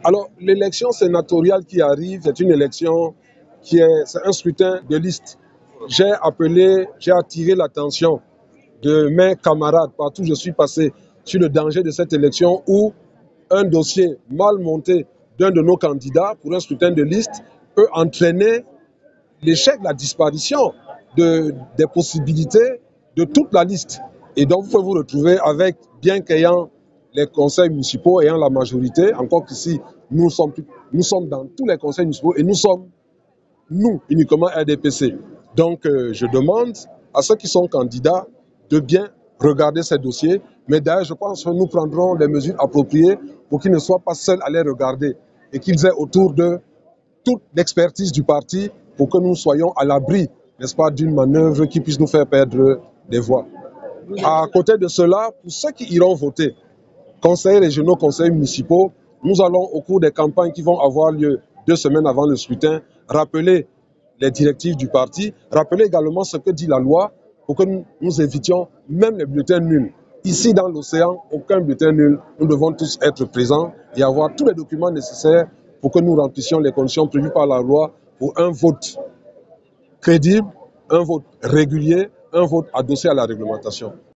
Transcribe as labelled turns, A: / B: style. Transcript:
A: Alors, l'élection sénatoriale qui arrive, c'est une élection c'est un scrutin de liste. J'ai attiré l'attention de mes camarades partout où je suis passé sur le danger de cette élection où un dossier mal monté d'un de nos candidats pour un scrutin de liste peut entraîner l'échec, la disparition des possibilités de toute la liste. Et donc, vous pouvez vous retrouver avec, bien qu'ayant les conseils municipaux, ayant la majorité, encore qu'ici, nous sommes dans tous les conseils municipaux et nous sommes, nous, uniquement RDPC. Donc, je demande à ceux qui sont candidats de bien regarder ces dossiers. Mais d'ailleurs, je pense que nous prendrons les mesures appropriées pour qu'ils ne soient pas seuls à les regarder et qu'ils aient autour d'eux toute l'expertise du parti pour que nous soyons à l'abri, n'est-ce pas, d'une manœuvre qui puisse nous faire perdre des voix. À côté de cela, pour ceux qui iront voter, conseillers régionaux, conseillers municipaux, nous allons, au cours des campagnes qui vont avoir lieu 2 semaines avant le scrutin, rappeler les directives du parti, rappeler également ce que dit la loi pour que nous évitions même les bulletins nuls. Ici, dans l'océan, aucun bulletin nul. Nous devons tous être présents et avoir tous les documents nécessaires pour que nous remplissions les conditions prévues par la loi pour un vote crédible, un vote régulier, un vote adossé à la réglementation.